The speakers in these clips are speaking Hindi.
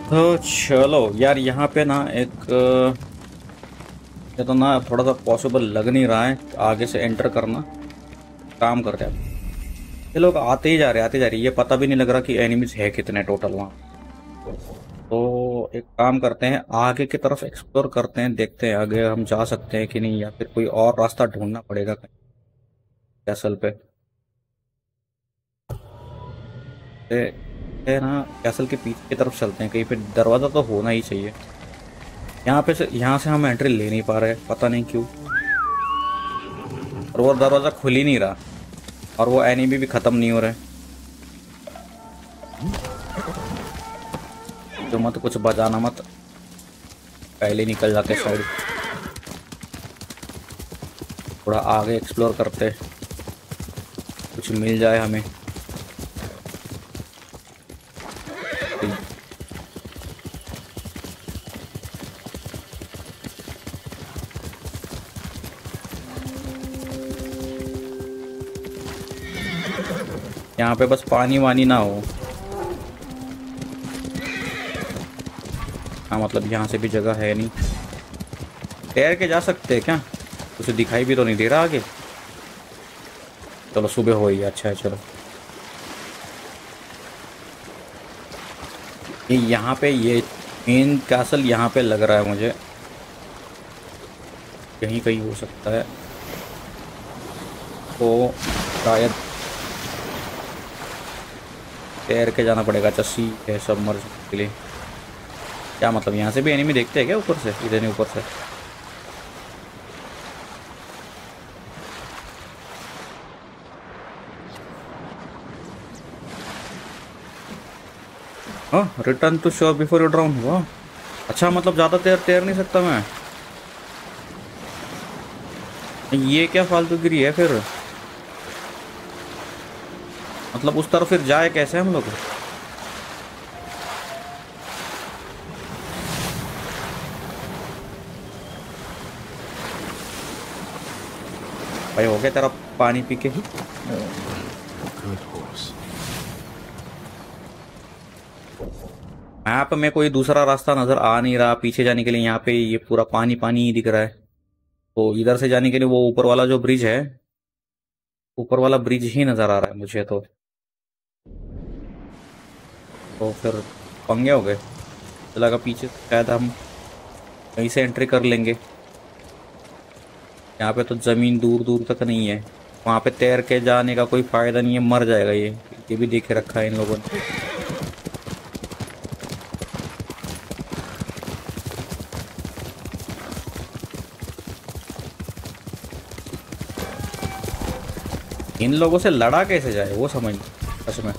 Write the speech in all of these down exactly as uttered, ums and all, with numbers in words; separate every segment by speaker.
Speaker 1: तो चलो यार, यहाँ पे ना एक अ, ये तो ना थोड़ा सा पॉसिबल लग नहीं रहा है आगे से एंटर करना। काम करते हैं, ये लोग आते ही जा रहे आते जा रहे, ये पता भी नहीं लग रहा कि एनिमीज है कितने टोटल वहाँ। तो एक काम करते हैं, आगे की तरफ एक्सप्लोर करते हैं, देखते हैं आगे हम जा सकते हैं कि नहीं, या फिर कोई और रास्ता ढूंढना पड़ेगा कहीं कैसल पे। ए, है ना, कैसल के पीछे की तरफ चलते हैं, कहीं पे दरवाजा तो होना ही चाहिए। यहाँ पे से यहाँ से हम एंट्री ले नहीं पा रहे, पता नहीं क्यों। और वो दरवाजा खुल ही नहीं रहा, और वो एनिमी भी खत्म नहीं हो रहे। जो मत कुछ बजाना मत, पहले निकल जाते साइड। थोड़ा आगे एक्सप्लोर करते, कुछ मिल जाए हमें। यहाँ पे बस पानी वानी ना हो। हाँ मतलब यहाँ से भी जगह है नहीं, तैर के जा सकते हैं क्या? कुछ दिखाई भी तो नहीं दे रहा आगे। चलो सुबह हो ही, अच्छा है चलो। ये यहाँ पे ये मेन कैसल यहाँ पे लग रहा है मुझे, कहीं कहीं हो सकता है तो शायद तैर के जाना पड़ेगा। चस्सी है सबमर्ज के लिए। क्या मतलब, यहाँ से भी एनिमी देखते हैं क्या ऊपर से? इधर नहीं, ऊपर से। हाँ, return to shore before you drown हुआ। अच्छा मतलब ज़्यादा तैर तैर नहीं सकता मैं? ये क्या फालतूगिरी है फिर? मतलब उस तरफ फिर जाए कैसे हम लोग? भाई हो गया तेरा पानी पी के ही। मैप में कोई दूसरा रास्ता नजर आ नहीं रहा पीछे जाने के लिए। यहाँ पे ये पूरा पानी पानी ही दिख रहा है। तो इधर से जाने के लिए वो ऊपर वाला जो ब्रिज है, ऊपर वाला ब्रिज ही नजर आ रहा है मुझे तो। तो फिर पंगे हो गए। तो लगा पीछे से शायद हम कहीं से एंट्री कर लेंगे। यहाँ पे तो जमीन दूर दूर तक नहीं है। वहां पे तैर के जाने का कोई फायदा नहीं है, मर जाएगा ये। ये भी देखे रखा है इन लोगों ने। इन लोगों से लड़ा कैसे जाए वो समझ नहीं सच में।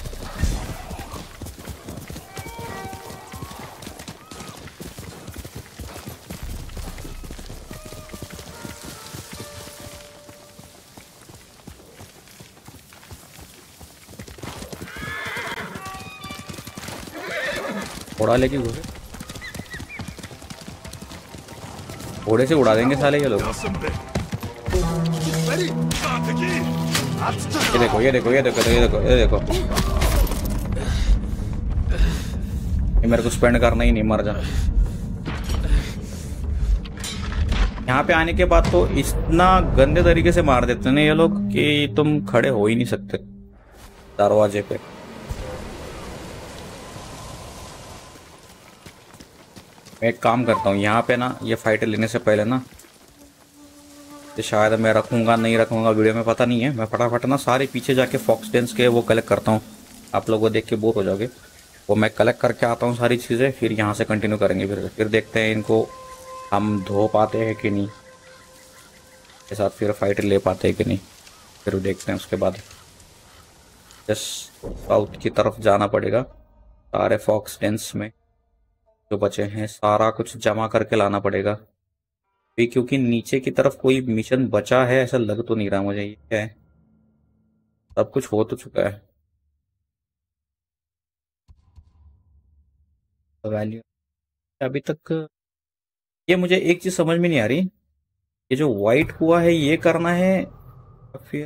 Speaker 1: घोड़ा लेके घुसे, घोड़े से उड़ा देंगे साले ये लोग। ये देखो ये देखो ये देखो ये देखो ये देखो, ये मेरे को स्पेंड करना ही नहीं, मर जा। यहाँ पे आने के बाद तो इतना गंदे तरीके से मार देते हैं ये लोग कि तुम खड़े हो ही नहीं सकते दरवाजे पे। मैं एक काम करता हूँ, यहाँ पे ना ये फाइट लेने से पहले ना, ये शायद मैं रखूंगा नहीं रखूंगा वीडियो में पता नहीं है, मैं फटाफट ना सारे पीछे जाके फॉक्स डेंस के वो कलेक्ट करता हूँ। आप लोग वो देख के बोर हो जाओगे। वो मैं कलेक्ट करके आता हूँ सारी चीज़ें, फिर यहाँ से कंटिन्यू करेंगे। फिर फिर देखते हैं इनको हम धो पाते हैं कि नहीं, के साथ फिर फाइट ले पाते हैं कि नहीं, फिर देखते हैं उसके बाद। जस्ट साउथ की तरफ जाना पड़ेगा। सारे फॉक्स डेंस में जो बचे हैं सारा कुछ जमा करके लाना पड़ेगा भी, क्योंकि नीचे की तरफ कोई मिशन बचा है ऐसा लग तो नहीं रहा मुझे। ये है, सब कुछ हो तो चुका है। वैल्यू अभी तक। ये मुझे एक चीज समझ में नहीं आ रही, ये जो वाइट हुआ है ये करना है या फिर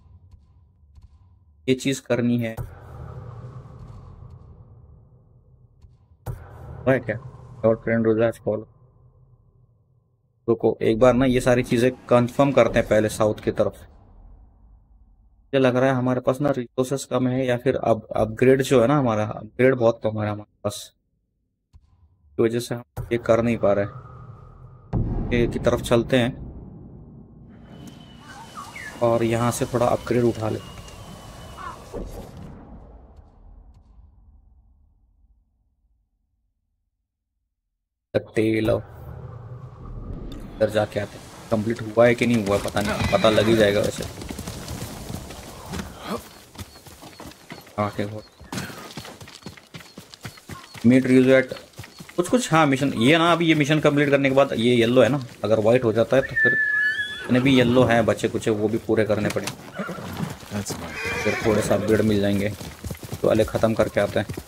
Speaker 1: ये चीज करनी है? है क्या? और फ्रेंड रोजा फॉलो। रुको एक बार ना ये सारी चीजें कंफर्म करते हैं पहले साउथ की तरफ। मुझे लग रहा है हमारे पास ना रिसोर्सेस कम है, या फिर अब अपग्रेड जो है ना, हमारा अपग्रेड बहुत कम है हमारे पास, की वजह से हम ये कर नहीं पा रहे। ये की तरफ चलते हैं और यहाँ से थोड़ा अपग्रेड उठा ले। टेल ऑफ, इधर जाके आते हैं। कंप्लीट हुआ है कि नहीं हुआ पता नहीं, पता लग ही जाएगा वैसे। आके हो मीट रिजल्ट कुछ कुछ, हाँ मिशन ये ना, अभी ये मिशन कंप्लीट करने के बाद ये येलो है ना, अगर व्हाइट हो जाता है तो फिर इतने भी येलो हैं बच्चे कुछ, वो भी पूरे करने पड़े, फिर थोड़े सा अपग्रेड मिल जाएंगे। तो वाले ख़त्म करके आते हैं।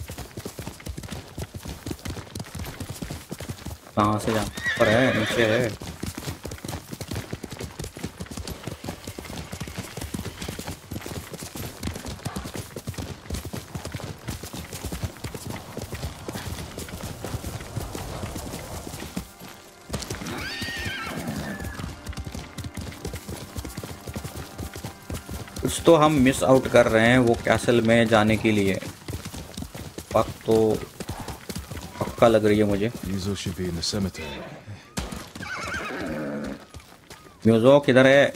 Speaker 1: कहाँ से जाना? ऊपर है नीचे है? कुछ तो हम मिस आउट कर रहे हैं वो कैसल में जाने के लिए, वक्त तो पक्का लग रही है मुझे। म्यूजो किधर है?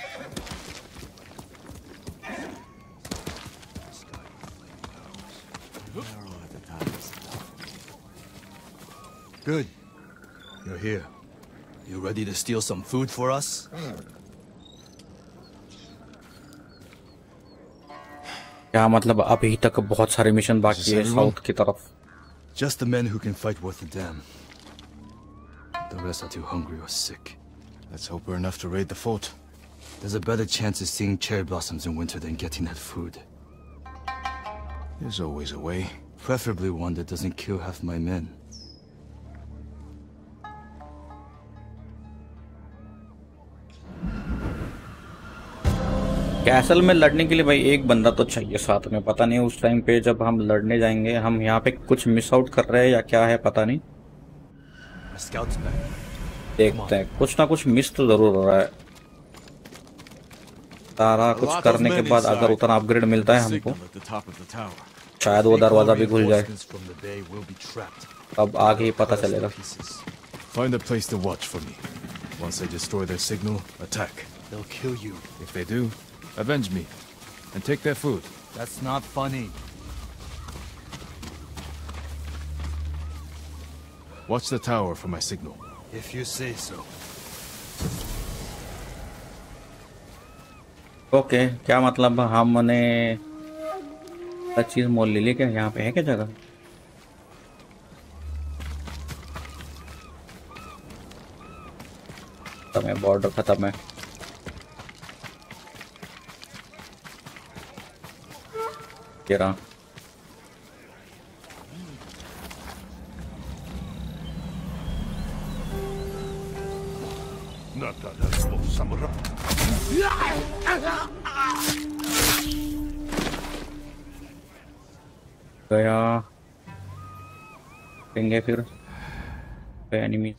Speaker 2: Good. You're here. You ready to steal some food for us?
Speaker 1: क्या मतलब अभी तक बहुत सारे मिशन बाकी है साउथ की तरफ।
Speaker 2: Just the men who can fight worth a damn. The rest are too hungry or sick.
Speaker 3: Let's hope we're enough to raid the fort.
Speaker 2: There's a better chance of seeing cherry blossoms in winter than getting that food.
Speaker 3: There's always a way.
Speaker 2: Preferably one that doesn't kill half my men.
Speaker 1: Castle में लड़ने के लिए भाई एक बंदा तो चाहिए साथ में। पता नहीं उस टाइम पे जब हम लड़ने जाएंगे हम यहाँ पे कुछ मिस आउट कर रहे हैं या क्या है पता नहीं। देखते हैं, कुछ ना कुछ मिस तो जरूर हो रहा है। सारा कुछ करने के बाद अगर उतना अपग्रेड मिलता है हमको, शायद वो दरवाजा भी खुल जाए, अब आगे ही पता चलेगा।
Speaker 3: Find a place to watch for me. Once they destroy their signal, attack.
Speaker 2: They'll kill you.
Speaker 3: If they do, avenge me and take their food.
Speaker 2: That's not funny.
Speaker 3: Watch the tower for my signal.
Speaker 2: If you say so.
Speaker 1: Okay okay, क्या मतलब हमने हर चीज मोल ले ली क्या? यहाँ पे है क्या जगह? खत्म है, बॉर्डर खत्म है। ये रहा। गया देंगे फिर एनिमी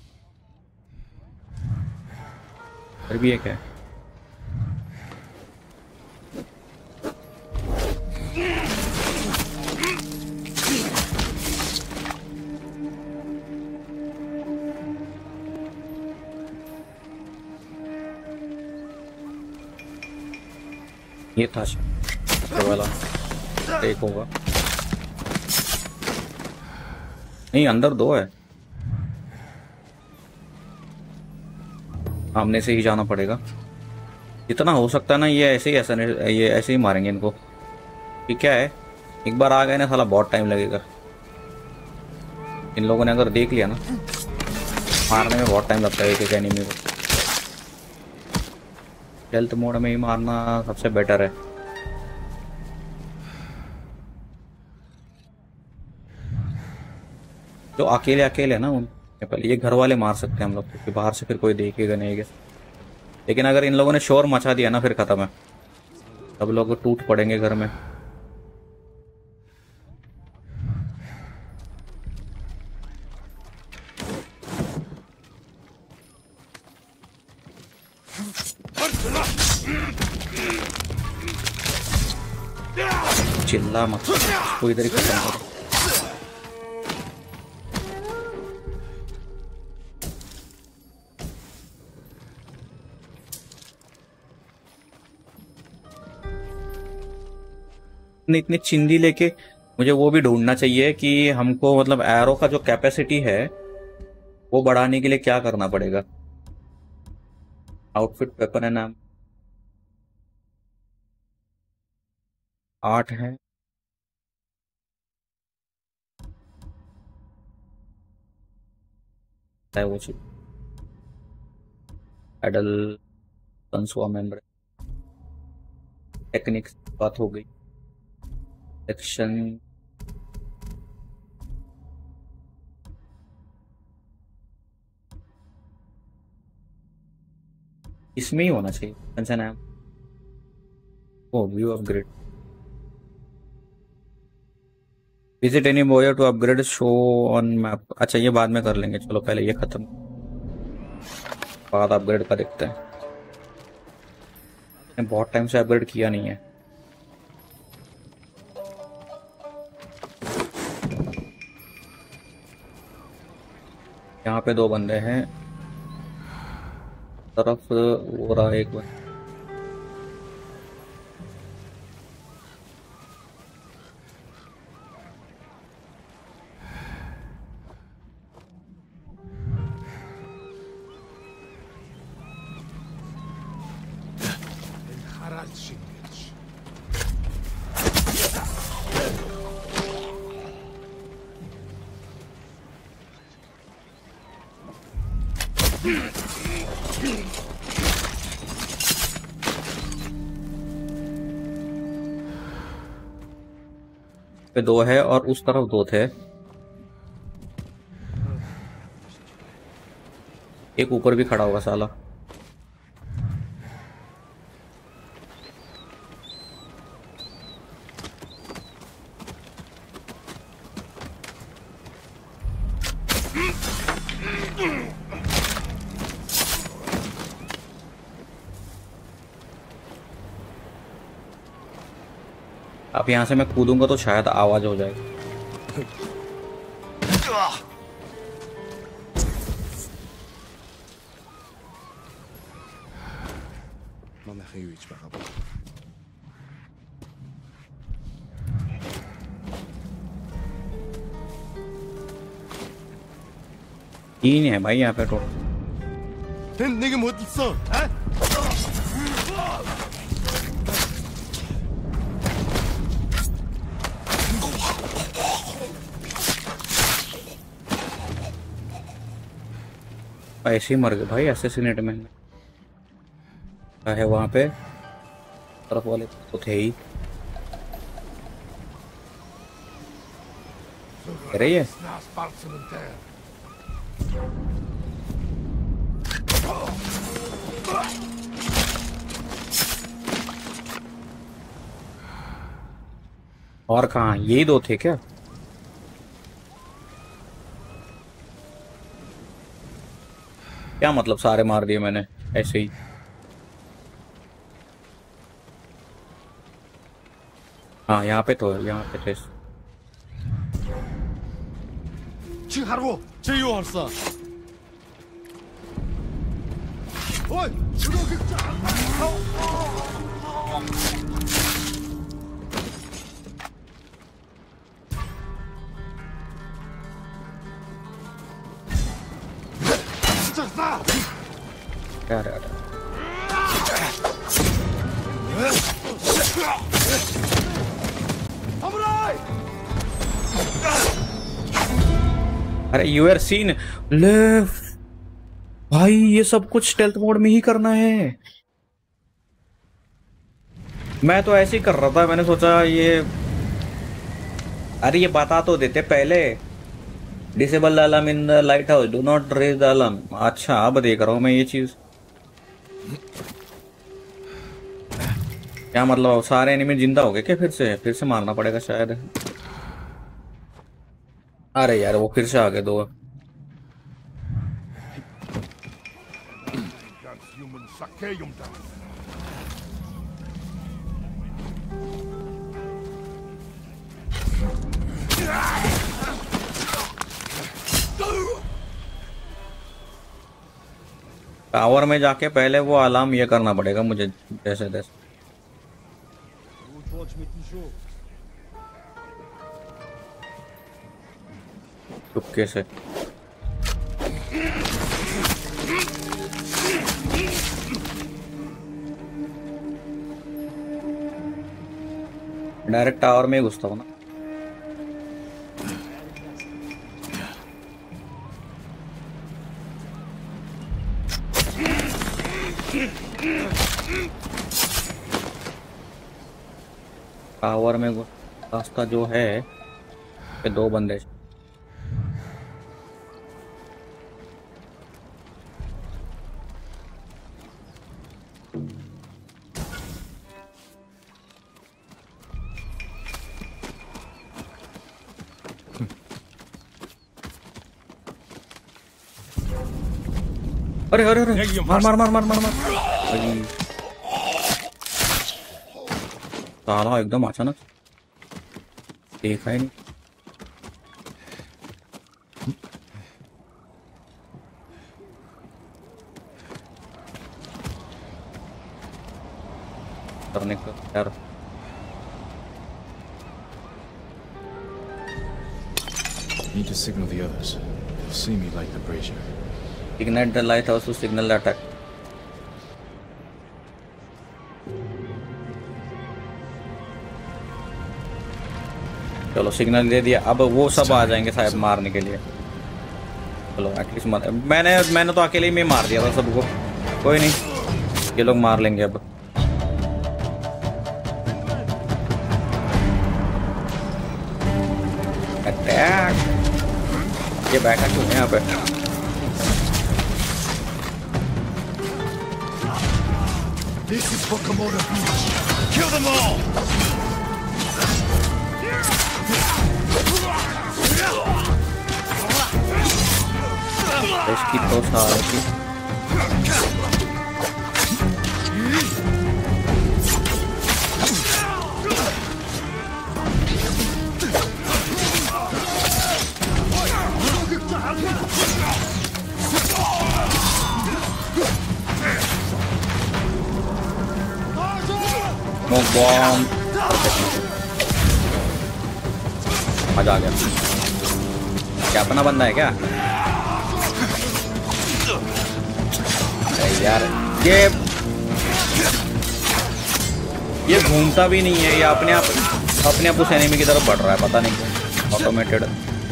Speaker 1: फिर भी है क्या? ये था वाला एक होगा, नहीं अंदर दो है, सामने से ही जाना पड़ेगा। जितना हो सकता है ना ये ऐसे ही ऐसा ये ऐसे ही मारेंगे इनको। ये क्या है, एक बार आ गए ना साला बहुत टाइम लगेगा। इन लोगों ने अगर देख लिया ना, मारने में बहुत टाइम लगता है एक एक एनिमी को। हेल्थ मोड में ही मारना सबसे बेटर है। जो अकेले अकेले ना उन पहले ये घर वाले मार सकते हैं हम लोग, क्योंकि बाहर से फिर कोई देखेगा नहीं है। लेकिन अगर इन लोगों ने शोर मचा दिया ना फिर खत्म है, सब लोग टूट पड़ेंगे घर में। चिल्ला मत, उसको इधर ही खत्म करो। इतनी इतनी चिंदी लेके मुझे वो भी ढूंढना चाहिए कि हमको मतलब एरो का जो कैपेसिटी है वो बढ़ाने के लिए क्या करना पड़ेगा। आउटफिट, वेपन एंड आर्म आठ है। है वो चीज एडल कंसुआ मेम्बर टेक्निक्स बात हो गई। सेक्शन इसमें ही होना चाहिए। कंसर्न है ओ view upgrade, visit any boyar to upgrade show on map. अच्छा ये बाद में कर लेंगे, चलो पहले ये खत्म, बाद अपग्रेड का देखते हैं। मैंने बहुत टाइम से अपग्रेड किया नहीं है। यहाँ पे दो बंदे हैं, तरफ वो रहा एक बंदा। पे दो है और उस तरफ दो थे, एक ऊपर भी खड़ा होगा साला। अब यहां से मैं कूदूंगा तो शायद आवाज हो जाए। तीन है भाई यहाँ पे टोटल। ऐसे ही मर गए भाई असैसिनेट में है वहां पे, तरफ वाले तो थे ही। रही है और कहाँ, यही दो थे क्या? क्या मतलब सारे मार दिए मैंने ऐसे ही? हाँ यहाँ पे तो है, यहाँ पे थे। क्या रहा था? अरे यू आर सीन ले भाई, ये सब कुछ स्टेल्थ मोड में ही करना है। मैं तो ऐसे ही कर रहा था, मैंने सोचा ये, अरे ये बता तो देते पहले। Disable the alarm in the lighthouse, do not raise the alarm. अच्छा अब देख रहा हूँ मैं ये चीज। क्या मतलब सारे एनिमी जिंदा हो गए क्या? फिर से फिर से मारना पड़ेगा शायद। अरे यार वो फिर से आ गए दो। टावर में जाके पहले वो अलार्म ये करना पड़ेगा मुझे जैसे तैसे। चुपके से डायरेक्ट टावर में ही घुसता हूँ ना। टावर में रास्ता जो है पे दो बंदे। अरे अरे अरे मार मार मार मार मार मार साला एकदम अचानक देखा ही नहीं। करने का यार
Speaker 3: Need to signal the others. They'll see me light the brazier.
Speaker 1: Ignite the lighthouse to signal the attack. चलो सिग्नल दे दिया। अब वो सब आ जाएंगे शायद मारने के लिए। चलो एटलीस्ट मत मैंने मैंने तो अकेले ही में मार दिया था सबको। कोई नहीं ये लोग मार लेंगे अब। अटैक। ये बैठा क्यों है यहाँ पे?
Speaker 2: This is for Komodo Beach. Kill them all.
Speaker 1: इसकी तो सारी की बॉम्ब मजा आ गया। क्या अपना बंदा है क्या? यार ये ये घूमता भी नहीं है, ये अपने आप अपने आप उस एनिमी की तरफ बढ़ रहा है, पता नहीं क्यों। ऑटोमेटेड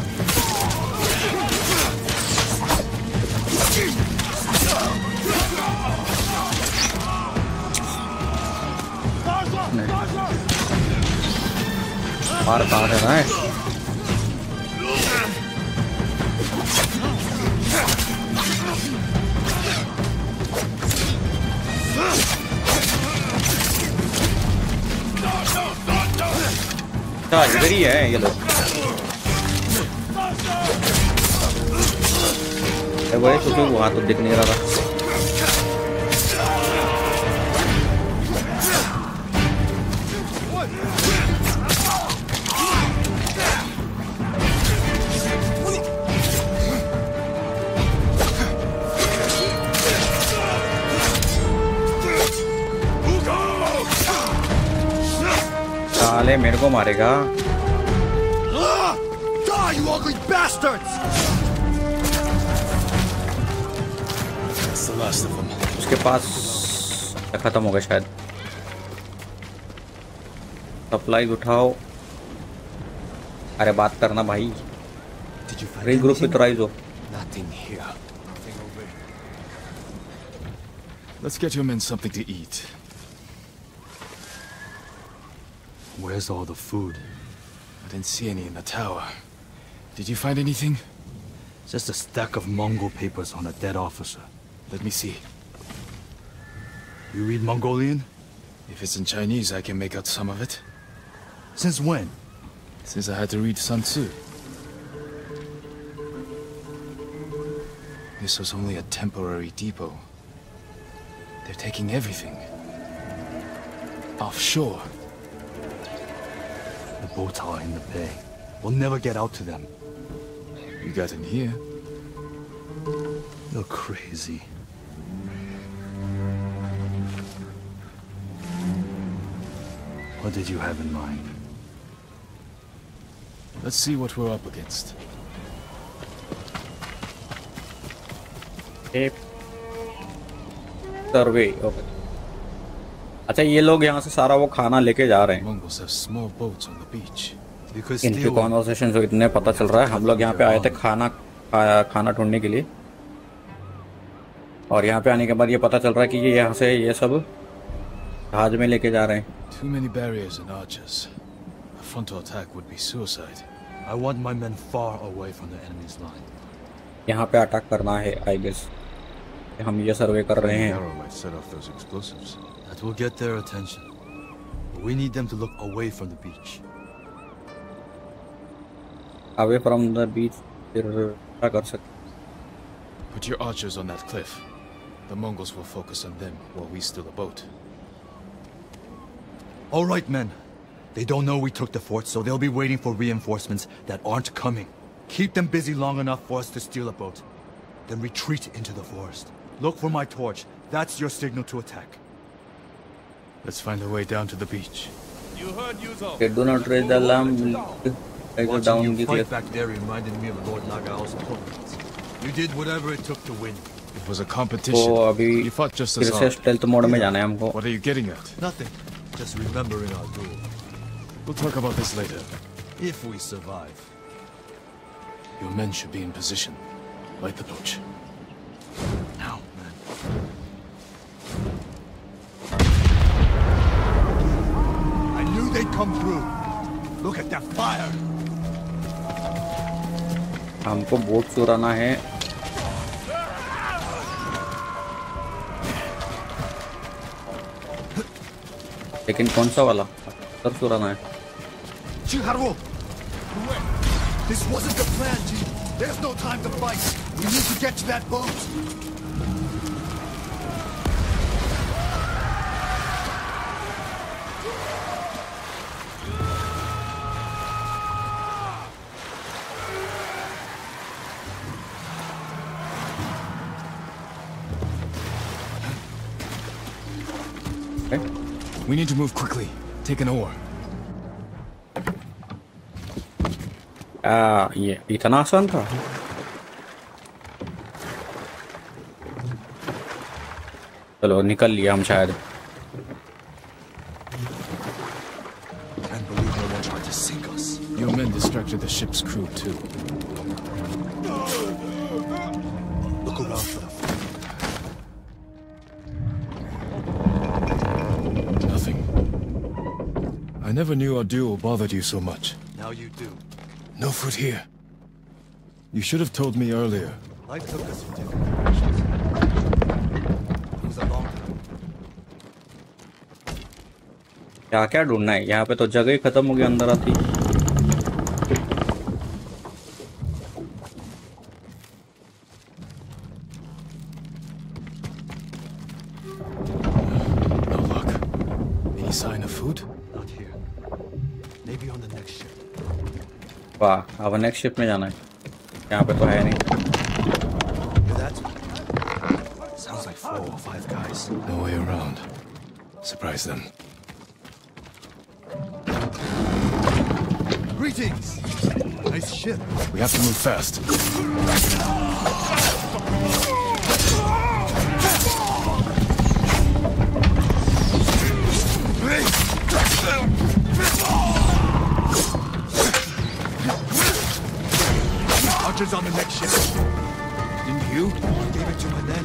Speaker 1: मार कहाँ से रहा है? इधर ही है ये लोग। बड़े छोटे वहां तो दिख नहीं रहा था। साले मेरे को मारेगा।
Speaker 2: Die, you ugly bastards!
Speaker 3: That's the last of them.
Speaker 1: उसके पास खत्म हो गया शायद। सप्लाई उठाओ। अरे बात करना भाई।
Speaker 2: Did you find
Speaker 1: regroup
Speaker 2: anything?
Speaker 1: पे राइज हो।
Speaker 2: Nothing here. Nothing over here.
Speaker 3: Let's get your men something to eat.
Speaker 2: Where's all the food?
Speaker 3: I didn't see any in the tower. Did you find anything?
Speaker 2: Just a stack of Mongol papers on a dead officer.
Speaker 3: Let me see.
Speaker 2: You read Mongolian?
Speaker 3: If it's in Chinese, I can make out some of it.
Speaker 2: Since when?
Speaker 3: Since I had to read Sun Tzu. This was only a temporary depot. They're taking everything. Offshore.
Speaker 2: The boats are in the bay. We'll never get out to them.
Speaker 3: You got in here.
Speaker 2: You're crazy. What did you have in mind?
Speaker 3: Let's see what we're up against.
Speaker 1: Survey okay. अच्छा ये लोग यहाँ से सारा वो खाना लेके जा रहे हैं।
Speaker 3: Mongols have small boats on the beach.
Speaker 2: Because
Speaker 1: इनके
Speaker 2: steal
Speaker 1: कॉन्वर्सेशन जो इतने पता चल रहा है, हम लोग यहाँ पे आए थे खाना खा, खाना ढूंढने के लिए, और यहाँ पे आने के बाद ये पता चल रहा है कि ये यहाँ से ये सब जहाज में लेके जा रहे हैं।
Speaker 3: Too many barriers and archers. A frontal attack would be suicide.
Speaker 2: I want my men far away from the enemy's line.
Speaker 1: यहाँ पे अटैक करना है आई गेस। हम ये सर्वे कर रहे हैं।
Speaker 3: Arrow might set off those explosives.
Speaker 2: That will get their attention. But we need them to look away from the beach.
Speaker 1: Away from the beach, फिर क्या कर सकते?
Speaker 3: Put your archers on that cliff. The Mongols will focus on them while we steal the boat.
Speaker 2: All right, men. They don't know we took the fort, so they'll be waiting for reinforcements that aren't coming. Keep them busy long enough for us to steal a boat. Then retreat into the forest. Look for my torch. That's your signal to attack.
Speaker 3: Let's find a way down to the beach.
Speaker 4: You heard Yuzo.
Speaker 1: Okay, do not raise the alarm. I go
Speaker 2: Watching
Speaker 1: down
Speaker 2: you
Speaker 1: the
Speaker 2: fight
Speaker 1: cliff.
Speaker 2: back there reminded me of Lord Nagao's opponents. You did whatever it took to win.
Speaker 3: It was a competition.
Speaker 1: तो अभी
Speaker 3: You fought just
Speaker 1: फिर
Speaker 3: as
Speaker 1: से
Speaker 3: hard.
Speaker 1: स्टेल्थ मोड में जाना है हमको।
Speaker 3: What are you getting at?
Speaker 2: Nothing. Just remembering our duel.
Speaker 3: We'll talk about this later.
Speaker 2: If we survive.
Speaker 3: Your men should be in position. Light the torch.
Speaker 2: Now, man. I knew they'd come through. Look at that fire.
Speaker 1: हमको बोट चुराना है। लेकिन कौन सा वाला? सर चुराना है।
Speaker 2: Chiharu! This wasn't the plan, G. There's no time to fight. We need to get to that boat.
Speaker 1: Okay.
Speaker 3: We need to move quickly. Take an oar.
Speaker 1: आ, ये इतना आसान था? चलो निकल लिया हम शायद।
Speaker 2: Can't believe no one tried to sink us.
Speaker 3: Your men distracted the ship's crew too.
Speaker 2: Look around for the fire.
Speaker 3: Nothing. I never knew our duel bothered you so much.
Speaker 2: Now you do.
Speaker 3: No fruit here. You should have told me earlier.
Speaker 2: Life took us in different directions. It was a long time.
Speaker 1: क्या क्या ढूंढना है? यहाँ पे तो जगह ही खत्म हो गई अंदर आती।
Speaker 3: No luck. Any sign of food?
Speaker 2: Not here. Maybe on the next ship.
Speaker 1: वाह, अब नेक्स्ट शिप में जाना है। यहाँ पे तो है नहीं।
Speaker 2: Hear that? Sounds like four or five guys.
Speaker 3: No way around. Surprise them.
Speaker 2: Greetings! Nice ship.
Speaker 3: We have to move fast.
Speaker 2: Archers on the next ship.
Speaker 3: Didn't you?
Speaker 2: I gave it to my men.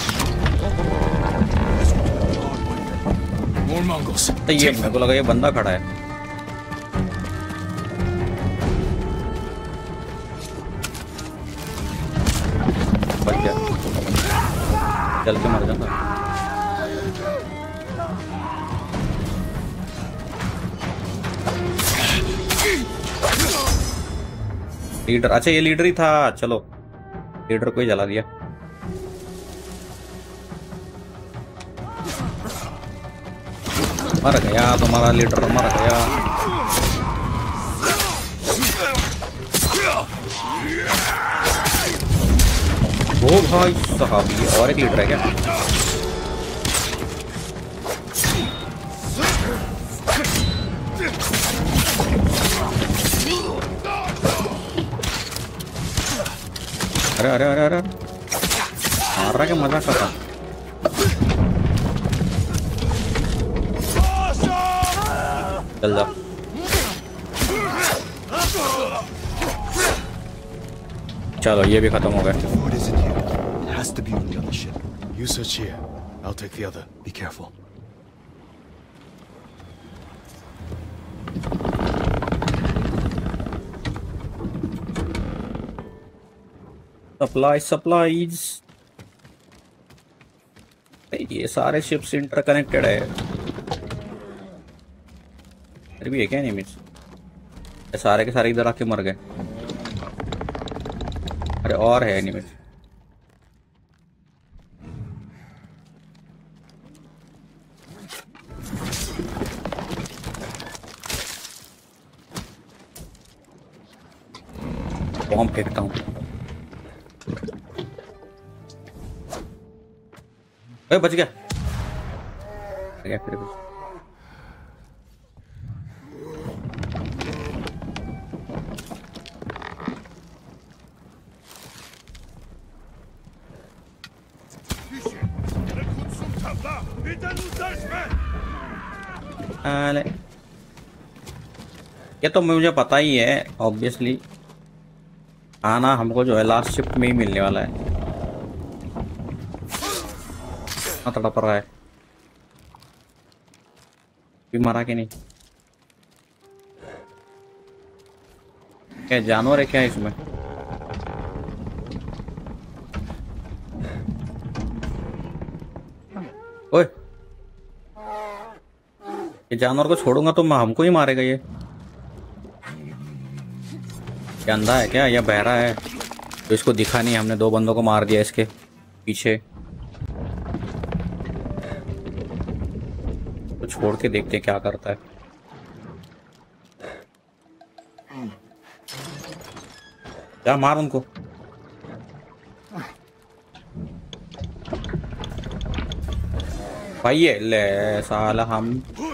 Speaker 3: More Mongols.
Speaker 1: तो ये मेरे को लगा ये बंदा खड़ा है। बच गया। चल के मर जाता। लीडर, अच्छा ये लीडर ही था। चलो लीडर को ही जला दिया। मर गया तुम्हारा लीडर, मर गया। वो भाई साहब, ये और एक लीडर है क्या? अरे अरे अरे अरे मार रहा, क्या मजाक कर रहा। चल जा। चलो ये भी खत्म हो गया।
Speaker 2: Food isn't here. It has to be on the other ship.
Speaker 3: You search here. I'll take the other.
Speaker 2: Be careful.
Speaker 1: Supply supplies. ये सारे शिप्स इंटरकनेक्टेड है। अरे भी है क्या एनिमीज? सारे के सारे इधर आके मर गए। अरे और है एनिमीज। बॉम्ब फेंकता हूँ। ए, बच गया। गया फिर भी। अरे ये तो मुझे पता ही है ऑब्वियसली। आना हमको जो है लास्ट शिफ्ट में ही मिलने वाला है। तड़प रहा है। भी मरा कि नहीं? क्या जानवर है क्या इसमें? ओए ये जानवर को छोड़ूंगा तो मैं हमको ही मारेगा ये। क्या अंधा है क्या या बहरा है? तो इसको दिखा नहीं, हमने दो बंदों को मार दिया इसके पीछे। तो छोड़ के देखते क्या करता है। क्या मार उनको। भाई ये ले साला हम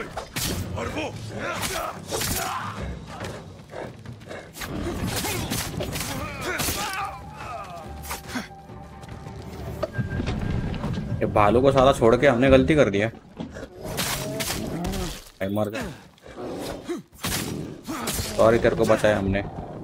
Speaker 1: ये भालू को साला छोड़ के हमने गलती कर दिया। मर गया। सॉरी तेरे को बचाया हमने।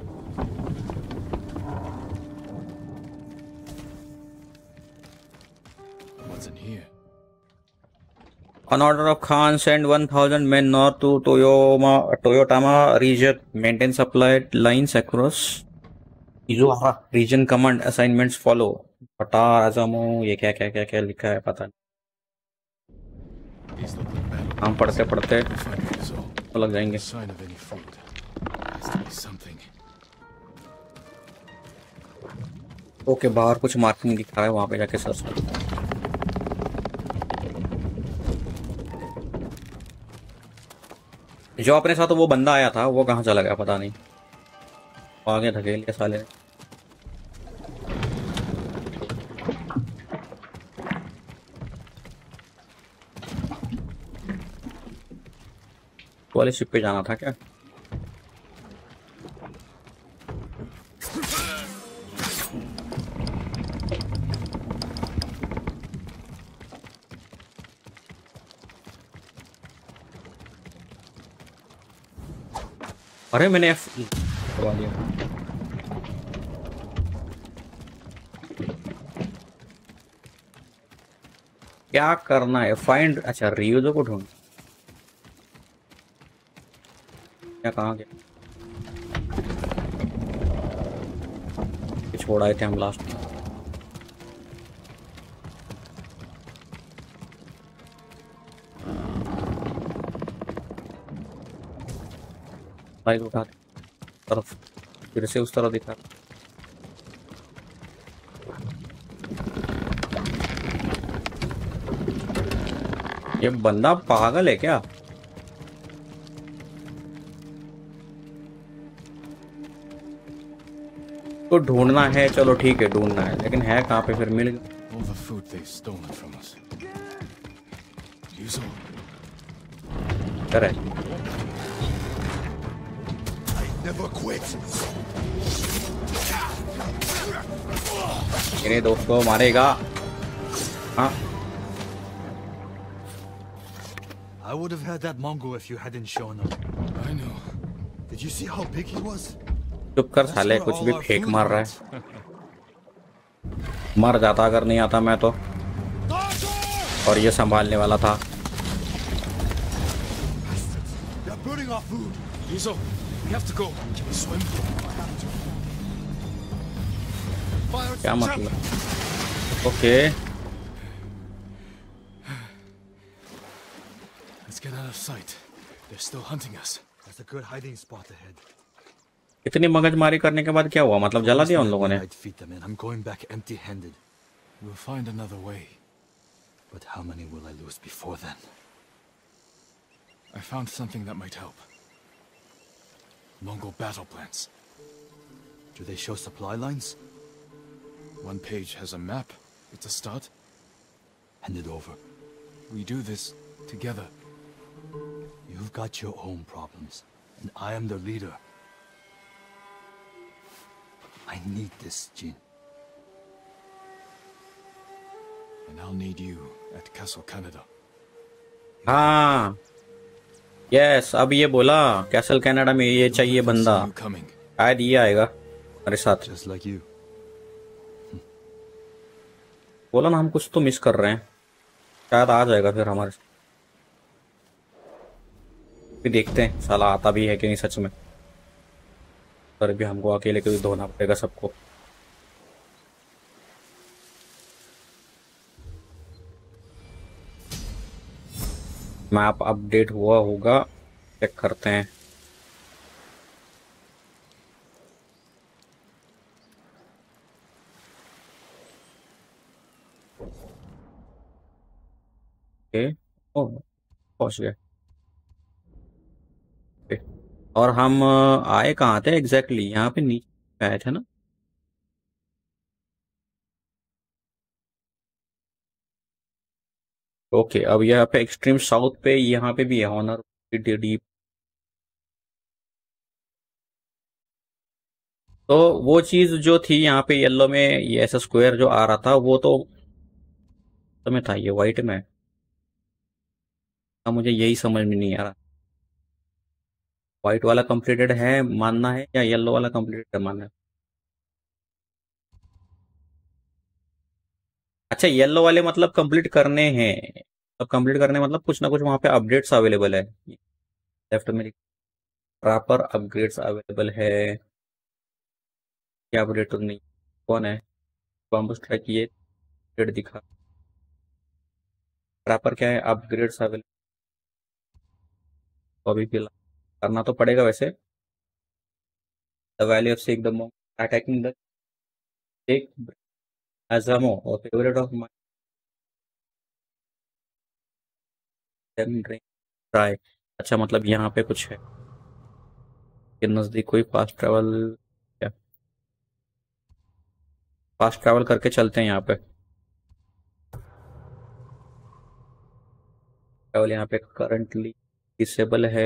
Speaker 1: On order of Khan, send one thousand men north to Toyoma, Toyotama region. Maintain supply lines across Izuhara region. Command assignments follow. पता आजमो ये क्या क्या क्या क्या लिखा है पता नहीं। हम पढ़ते पढ़ते तो लग जाएंगे। ओके बाहर कुछ मार्किंग दिख रहा है, वहां पे जाके सर्च करो। जो अपने साथ वो बंदा आया था वो कहाँ चला गया पता नहीं। आगे धकेल लिया साले ने। वाले शिप पे जाना था क्या? अरे मैंने एफ दबा दिया। क्या करना है? फाइंड। अच्छा रियूजो को ढूंढ। क्या कहाँ गया? छोड़ आए थे हम लास्ट में। बाइक उठा तरफ फिर से उस तरफ दिखा। ये बंदा पागल है क्या? तो ढूंढना है, चलो ठीक है ढूंढना है, लेकिन है कहाँ पे? फिर मिल गया। करे मेरे दोस्त को मारेगा। हाँ
Speaker 2: I would have had that Mongol if you hadn't shown up.
Speaker 3: I know.
Speaker 2: Did you see how big he was?
Speaker 1: चुप कर
Speaker 2: That's
Speaker 1: साले,
Speaker 2: where
Speaker 1: कुछ
Speaker 2: all
Speaker 1: भी
Speaker 2: our
Speaker 1: फेंक
Speaker 2: food
Speaker 1: मार रहा
Speaker 2: went.
Speaker 1: है। मर जाता अगर नहीं आता मैं तो, और ये संभालने वाला था।
Speaker 2: They're burning our food.
Speaker 3: Izo, we have to go. Can we swim? Fire
Speaker 1: क्या
Speaker 3: trap.
Speaker 1: मतलब? Okay
Speaker 3: Let's get out of sight. They're still hunting us.
Speaker 2: That's a good hiding spot ahead.
Speaker 1: इतनी मगजमारी करने के बाद क्या हुआ? मतलब जला दिया उन लोगों ने?
Speaker 2: I'd feed them, and I'm going back empty-handed.
Speaker 3: We'll find another way.
Speaker 2: But how many will I lose before then?
Speaker 3: I found something that might help. Mongol battle plans.
Speaker 2: Do they show supply lines?
Speaker 3: One page has a map. It's a start.
Speaker 2: Hand it over.
Speaker 3: We do this together.
Speaker 2: You've got your own problems, and I am the leader. I need this, Jin.
Speaker 3: And I'll need you at Castle Canada.
Speaker 1: हाँ यस, अब ये बोला कैसल कनाडा में ये चाहिए बंदा,
Speaker 3: You coming?
Speaker 1: शायद ये आएगा हमारे साथ।
Speaker 2: Just like you.
Speaker 1: बोला ना हम कुछ तो मिस कर रहे हैं, शायद आ जाएगा फिर हमारे साथ। भी देखते हैं साला आता भी है कि नहीं सच में, पर भी हमको अकेले क्यों धोना पड़ेगा सबको। मैप अपडेट हुआ होगा, चेक करते हैं। ओके ओ पहुंच गए। ओके, और हम अ, आए कहाँ थे एग्जैक्टली? यहाँ पे नीचे आए थे ना? ओके, अब यहाँ पे एक्सट्रीम साउथ पे यहाँ पे भी है ऑनर डीप। तो वो चीज जो थी यहाँ पे येलो में, ये ऐसा स्क्वायर जो आ रहा था वो तो में था, ये व्हाइट में। अब मुझे यही समझ में नहीं आ रहा, व्हाइट वाला कंप्लीटेड है मानना है या येलो वाला कंप्लीटेड है मानना है? अच्छा, येलो वाले मतलब कंप्लीट करने हैं। अब कंप्लीट करने मतलब कुछ ना कुछ वहां पे अपडेट्स अवेलेबल है। लेफ्ट में प्रॉपर अपग्रेड्स अवेलेबल है। क्या अपडेट तो नहीं? कौन है? बॉम्ब स्ट्राइक, ये अपडेट दिखा। प्रॉपर क्या है? Upgrades available. तो अभी फिलहाल करना तो पड़ेगा वैसे। The value of seek the monk attacking the tech अजमो और favourite of my drink try. अच्छा, मतलब यहाँ पे कुछ है के नजदीक कोई फास्ट ट्रेवल, क्या फास्ट ट्रैवल करके चलते हैं यहाँ पे। ट्रैवल यहाँ पे करंटली डिसेबल है।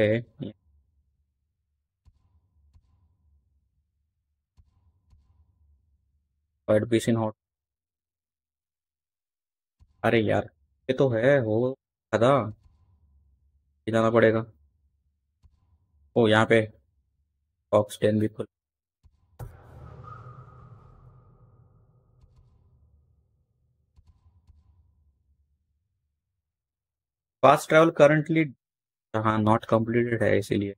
Speaker 1: White piece in hot. अरे यार, ये तो है वो खदा, ये जाना पड़ेगा। ओ यहाँ पे ऑक्स टेन भी खुल। फास्ट ट्रैवल करंटली, हाँ नॉट कंप्लीटेड है इसीलिए।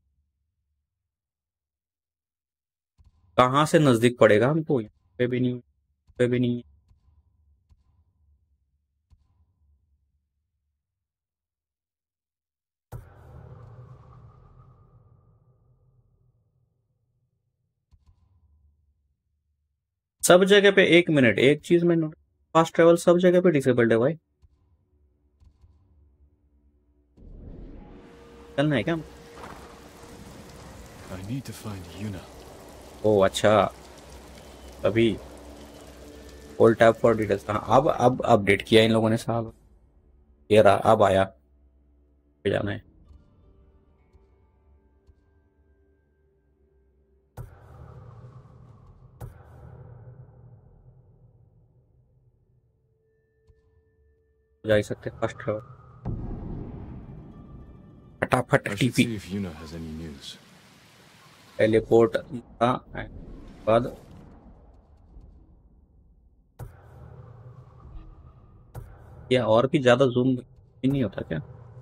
Speaker 1: कहाँ से नजदीक पड़ेगा हमको? यहाँ पे भी नहीं, यहाँ पे भी नहीं। सब जगह पे, एक मिनट, एक चीज में नोट, फास्ट ट्रैवल सब जगह पे डिसेबल्ड है भाई। चलना है क्या?
Speaker 3: I need to find Yuna.
Speaker 1: ओ अच्छा, अभी होल्ड टैब फॉर डिटेल्स। हाँ, अब अब अपडेट किया इन लोगों ने साहब। ये रहा, अब आया पे जाना है। जा ही सकते फर्स्ट ट्रैवल फटाफट
Speaker 3: I should
Speaker 1: TP
Speaker 3: see if Yuna has any news.
Speaker 1: Teleport था बाद या और भी ज्यादा जूम नहीं होता क्या?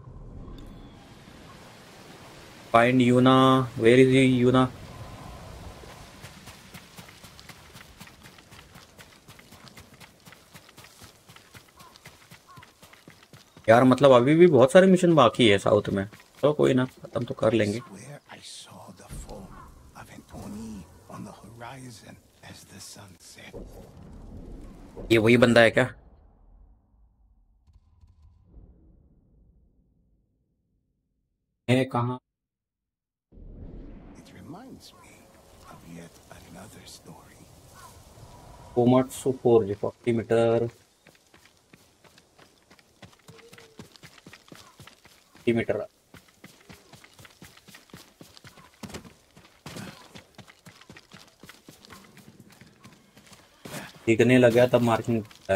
Speaker 1: फाइंड यूना, वेयर इज यूना? यार मतलब अभी भी बहुत सारे मिशन बाकी है साउथ में, तो कोई ना, खत्म तो कर लेंगे।
Speaker 4: Where I saw the foam of Antoni on the horizon as the sun set.
Speaker 1: ये वही बंदा है क्या? है कहाँ?
Speaker 4: It reminds me of yet another story.
Speaker 1: Komatsu forge forty metre metre दिखने लगा तब मार्किंग है।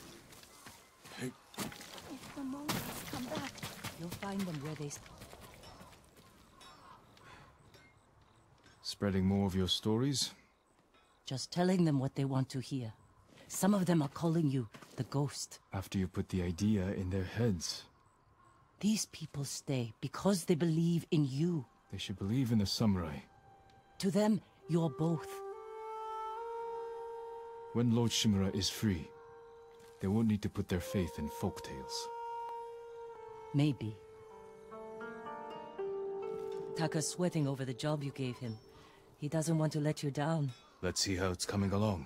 Speaker 5: The Mongols come back. You'll find them where they st-
Speaker 3: Spreading more of your stories?
Speaker 5: Just telling them what they want to hear. Some of them are calling you the ghost.
Speaker 3: After you put the idea in their heads.
Speaker 5: These people stay because they believe in you.
Speaker 3: They should believe in the samurai.
Speaker 5: To them, you're both.
Speaker 3: When Lord Shimura is free, they won't need to put their faith in folk tales.
Speaker 5: Maybe. Taka's sweating over the job you gave him. He doesn't want to let you down.
Speaker 3: Let's see how it's coming along.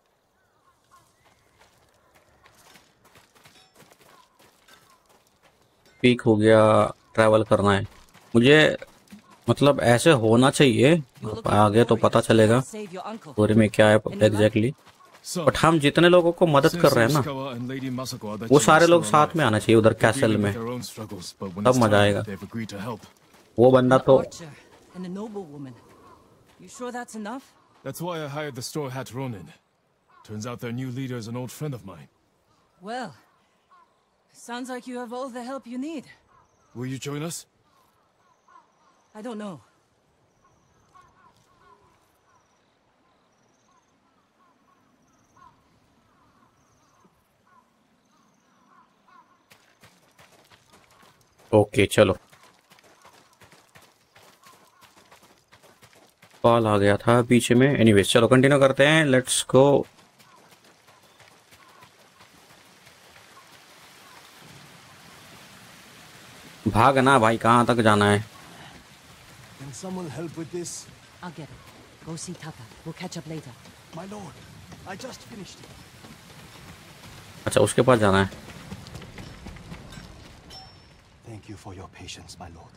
Speaker 1: Peak हो गया, ट्रैवल करना है मुझे, मतलब ऐसे होना चाहिए, आगे तो पता चलेगा
Speaker 5: Save your uncle.
Speaker 1: पूरे में क्या है एग्जैक्टली।
Speaker 3: So,
Speaker 1: बट हम जितने लोगों को मदद कर रहे हैं ना,
Speaker 3: Sensei Ishikawa and Lady Masako are the
Speaker 1: वो
Speaker 3: chief
Speaker 1: सारे लोग
Speaker 3: samurai.
Speaker 1: साथ में आना चाहिए उधर
Speaker 3: They're
Speaker 1: कैसल
Speaker 3: dealing
Speaker 1: में,
Speaker 3: with their own struggles, but when
Speaker 1: तब
Speaker 3: it's
Speaker 1: मजा
Speaker 3: time,
Speaker 1: आएगा।
Speaker 3: they've agreed to help.
Speaker 1: वो बंदा
Speaker 5: An
Speaker 1: तो
Speaker 5: archer and a noble woman. You sure that's enough?
Speaker 3: That's why I hired the Straw Hat Ronin. Turns out their new leader is an old friend of mine.
Speaker 5: Well, sounds like you have all the help you need.
Speaker 3: Will you join us?
Speaker 5: I don't know.
Speaker 1: Okay चलो, कॉल आ गया था पीछे में। एनीवेज चलो कंटिन्यू करते हैं, लेट्स गो। भागना भाई, कहाँ तक जाना है?
Speaker 4: Can someone help with this?
Speaker 5: I'll get it. Go see Taka. We'll catch up later.
Speaker 4: My lord, I just finished it.
Speaker 1: अच्छा उसके पास जाना है।
Speaker 4: Thank you for your patience, my lord.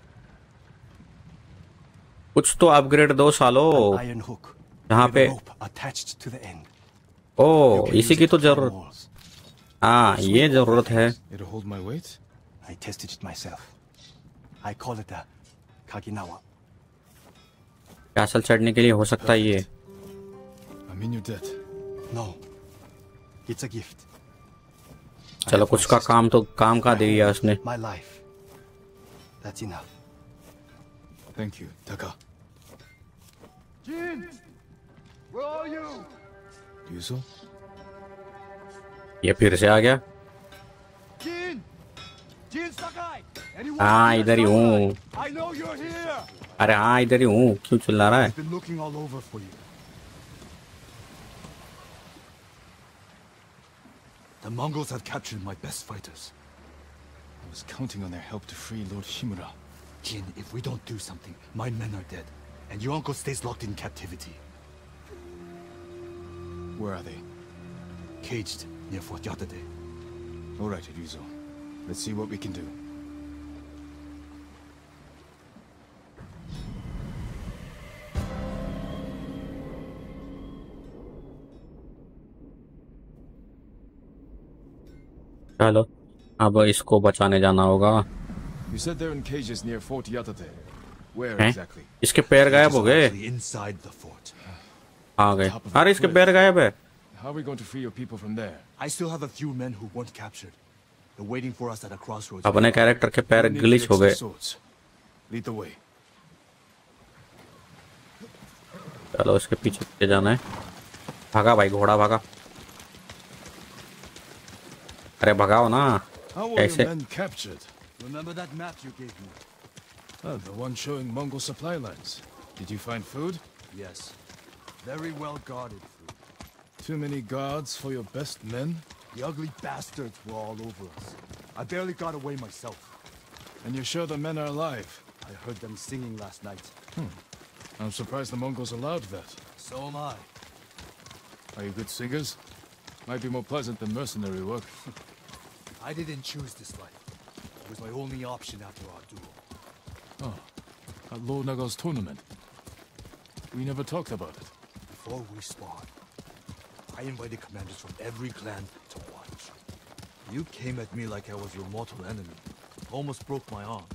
Speaker 1: कुछ तो अपग्रेड दो सालो,
Speaker 4: Iron hook.
Speaker 1: यहाँ
Speaker 4: with
Speaker 1: पे
Speaker 4: a rope attached to the end.
Speaker 1: O
Speaker 4: You can
Speaker 1: इसी
Speaker 4: use
Speaker 1: की
Speaker 4: it
Speaker 1: तो
Speaker 4: to climb
Speaker 1: जरूरत,
Speaker 4: walls.
Speaker 1: हाँ ये जरूरत है।
Speaker 3: It'll hold my weight?
Speaker 4: I tested it myself. I call it a Kaginawa.
Speaker 1: Castle चढ़ने के लिए हो सकता है ये।
Speaker 3: I'm in your debt.
Speaker 4: No, it's a gift. I
Speaker 1: चलो
Speaker 4: have
Speaker 1: कुछ
Speaker 4: my
Speaker 1: का
Speaker 4: sister,
Speaker 1: काम तो काम का
Speaker 4: my
Speaker 1: दे दिया
Speaker 4: home,
Speaker 1: उसने।
Speaker 4: My life. That's enough.
Speaker 3: Thank you, Taka.
Speaker 4: Jin, where are you?
Speaker 3: Yuzo?
Speaker 1: ये फिर से आ गया।
Speaker 4: Jin, Jin Sakai. Anyone
Speaker 1: हाँ
Speaker 4: here
Speaker 1: इधर ही हूँ,
Speaker 4: somewhere? I know you're here.
Speaker 1: अरे हाँ इधर ही हूँ, क्यों चिल्ला रहा है?
Speaker 2: I've been looking all over for you. The Mongols have captured my best fighters.
Speaker 3: I was counting on their help to free Lord Shimura.
Speaker 2: Jin, if we don't do something, my men are dead, and your uncle stays locked in captivity,
Speaker 3: Where are they?
Speaker 2: caged near Fort Yatade.
Speaker 3: All right, Ryuzo. Let's see what we can do.
Speaker 1: चलो अब इसको बचाने जाना होगा।
Speaker 3: You said they're in cages near Fort Yatate. Where
Speaker 1: हैं?
Speaker 3: exactly?
Speaker 1: इसके पैर गायब हो गए।
Speaker 2: Actually inside the fort.
Speaker 1: आ गए, अरे इसके पैर गायब है।
Speaker 3: How are we going to free your people from there?
Speaker 2: I still have a few men who weren't captured. They're waiting for us at a crossroads.
Speaker 1: अपने कैरेक्टर के पैर
Speaker 3: We need the
Speaker 1: ग्लिच हो
Speaker 3: extra
Speaker 1: गए।
Speaker 3: swords. Lead the way.
Speaker 1: चलो इसके पीछे पीछे जाना है। भागा भाई घोड़ा भागा। अरे भगाओ ना।
Speaker 3: How were your
Speaker 1: ऐसे
Speaker 3: men captured?
Speaker 2: Remember that map you gave me?
Speaker 3: Ah, the one showing Mongol supply lines. Did you find food?
Speaker 2: Yes. Very well guarded food.
Speaker 3: Too many guards for your best men?
Speaker 2: The ugly bastards were all over us. I barely got away myself.
Speaker 3: And you're sure the men are alive?
Speaker 2: I heard them singing last night.
Speaker 3: I'm surprised the Mongols allowed that.
Speaker 2: So am I.
Speaker 3: Are you good singers? Might be more pleasant than mercenary work.
Speaker 2: I didn't choose this life. It was my only option after our duel.
Speaker 3: Oh, at Lord Nagal's tournament. We never talked about it.
Speaker 2: Before we spawned, I invited commanders from every clan to watch. You came at me like I was your mortal enemy. Almost broke my arm.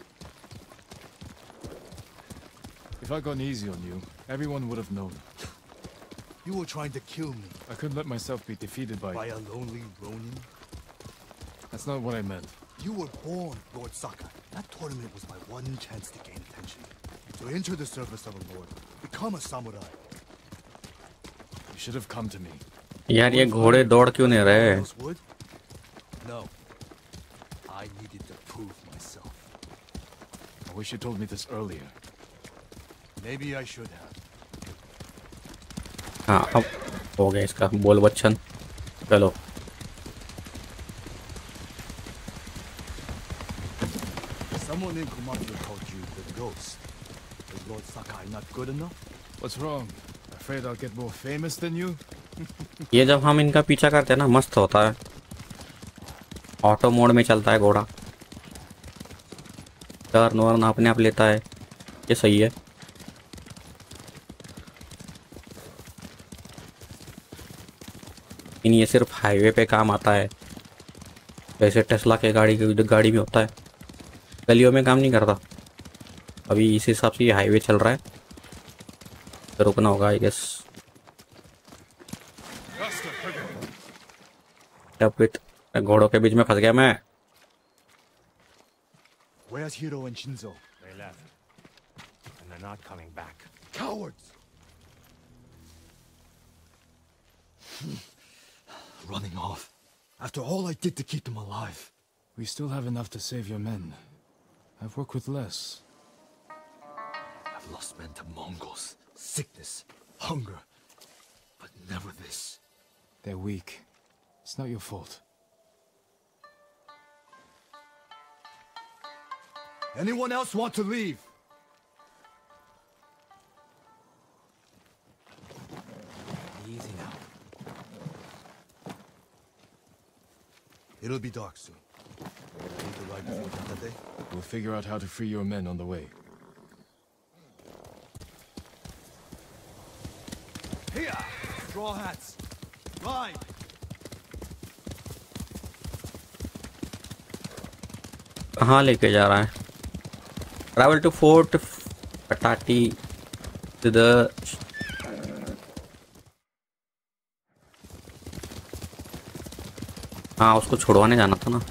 Speaker 3: If I'd gone easy on you, everyone would have known.
Speaker 2: You were trying to kill me
Speaker 3: I couldn't let myself be defeated by...
Speaker 2: by a lonely Ronin.
Speaker 3: That's not what I meant.
Speaker 2: You were born, Lord Sakai. That tournament was my one chance to gain attention. To enter the service of a lord, become a samurai.
Speaker 3: You should have come to me.
Speaker 1: यार ये घोड़े दौड़ क्यों नहीं रहे?
Speaker 2: Else would? No. I needed to prove myself.
Speaker 3: I wish you told me this earlier.
Speaker 2: Maybe I should have.
Speaker 1: हाँ अब हो गया इसका बोल बच्चन। चलो
Speaker 2: Someone in Komatsu called you the ghost. Is Lord Sakai not good enough?
Speaker 3: What's wrong? Afraid I'll get more famous than you?
Speaker 1: ये जब हम इनका पीछा करते हैं ना मस्त होता है। ऑटो मोड में चलता है घोड़ा। टर्न वर्न अपने आप लेता है। ये सही है। लेकिन ये सिर्फ हाईवे पे काम आता है। वैसे टेस्ला के गाड़ी की गाड़ी में होता है। गलियों में काम नहीं करता। अभी इस हिसाब से ये हाईवे चल रहा है तो रुकना होगा आई गेस। अब विथ घोड़ों के बीच में फंस गया मैं।
Speaker 2: Where's Hiro and Shinzo?
Speaker 6: They left. And they're not coming back.
Speaker 2: Cowards! Running off. After all I did to keep them alive.
Speaker 3: We still have enough to save your men. I've worked with less.
Speaker 2: I've lost men to Mongols, sickness, hunger. But never this.
Speaker 3: They're weak. It's not your fault.
Speaker 2: Anyone else want to leave?
Speaker 6: Easy now.
Speaker 2: It'll be dark soon. Need to ride before Tatate?
Speaker 3: We'll figure out how to free your men on the way.
Speaker 2: Here! Straw hats! Ride!
Speaker 1: कहाँ लेके जा रहा है? ट्रैवल टू फोर्ट पटाटी टू द हाँ उसको छुड़वाने जाना था ना।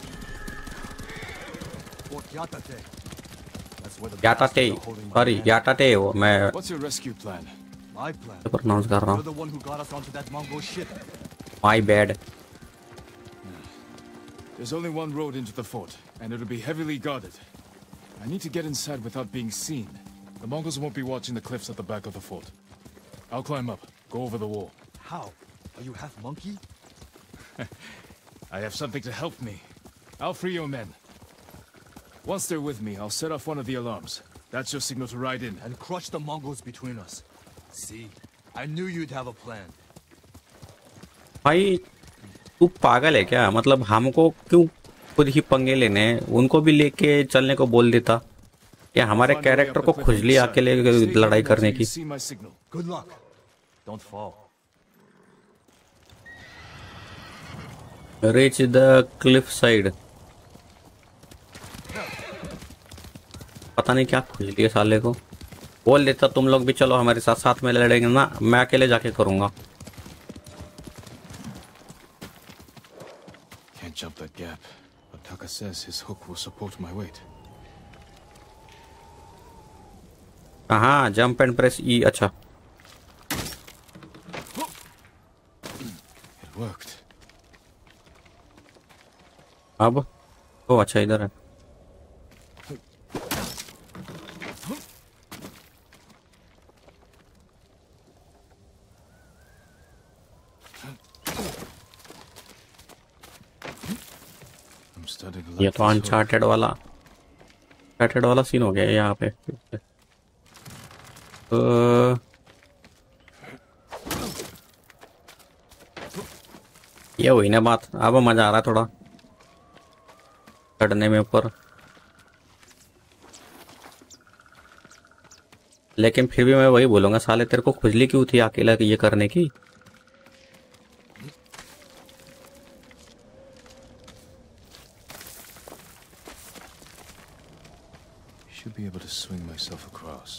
Speaker 2: Fort Yatate. That's where the
Speaker 1: Yatate
Speaker 2: bastards are holding my
Speaker 1: sorry
Speaker 2: men.
Speaker 1: Yatate वो मैं
Speaker 3: What's your rescue plan?
Speaker 2: My plan.
Speaker 1: Pronounce कर रहा
Speaker 2: You're
Speaker 1: हूँ।
Speaker 2: the one who got us onto that Mongol ship.
Speaker 1: My bad.
Speaker 3: There's only one road into the fort, and it'll be heavily guarded. I need to get inside without being seen. The Mongols won't be watching the cliffs at the back of the fort. I'll climb up, go over the wall.
Speaker 2: How? Are you half monkey?
Speaker 3: I have something to help me. I'll free your men. Once they're with me, I'll set off one of the alarms. That's your signal to ride in.
Speaker 2: And crush the Mongols between us. See? I knew you'd have a plan.
Speaker 1: भाई तू पागल है क्या? मतलब हमको क्यों खुद ही पंगे लेने हैं? उनको भी लेके चलने को बोल देता या हमारे कैरेक्टर को खुजली आके ले लड़ाई करने की।
Speaker 3: See my signal.
Speaker 2: Good luck. Don't fall.
Speaker 1: Reach the cliff side. पता नहीं क्या खुजली है साले को। बोल देता तुम लोग भी चलो हमारे साथ साथ में लड़ेंगे ना, मैं अकेले जाके करूंगा।
Speaker 3: Can't jump that gap. says his hook will support my weight.
Speaker 1: हाँ, जंप एंड प्रेस ई। अच्छा,
Speaker 3: It worked.
Speaker 1: अब ओ अच्छा इधर है।
Speaker 3: I'm starting to
Speaker 1: ये
Speaker 3: like
Speaker 1: तो
Speaker 3: this hook.
Speaker 1: अनचार्टेड वाला अनचार्टेड वाला सीन हो गया है यहाँ पे। तो ये हुई ना बात, अब मजा आ रहा है थोड़ा चढ़ने में ऊपर। लेकिन फिर भी मैं वही बोलूंगा, साले तेरे को खुजली क्यों थी अकेला ये करने की?
Speaker 3: Should be able to swing myself across.